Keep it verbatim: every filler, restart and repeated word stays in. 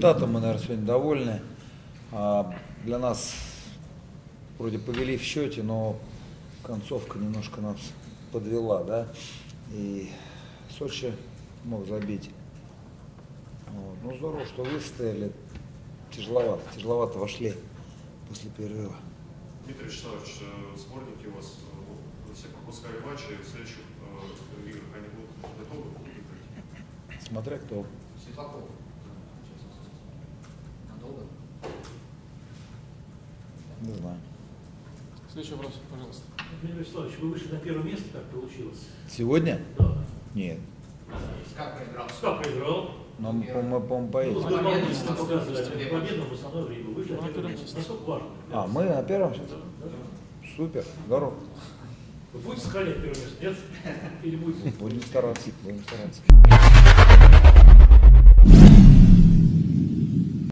результатом мы, наверное, сегодня довольны. Для нас вроде повели в счете, но концовка немножко нас подвела, да. И Сочи мог забить. Вот. Ну здорово, что выстояли. Тяжеловато, тяжеловато вошли после перерыва. Дмитрий Вячеславович, сборники у вас все пропускали матчи, в следующих э, играх они будут готовы? Смотря кто. Светлаков. Надолго? Не знаю. Следующий вопрос, пожалуйста. Дмитрий Вячеславович, вы вышли на первое место, как получилось? Сегодня? Да. Нет. СКА проиграл. СКА проиграл. Но мы, по-моему, Ну, поедем. вы победу показывали, победу в основное время. Вы вышли на первое место. Насколько важно? А, мы на первом сейчас? Супер, здорово. Вы будете сохранять первое место, нет? Или будете? Будем стараться, будем стараться.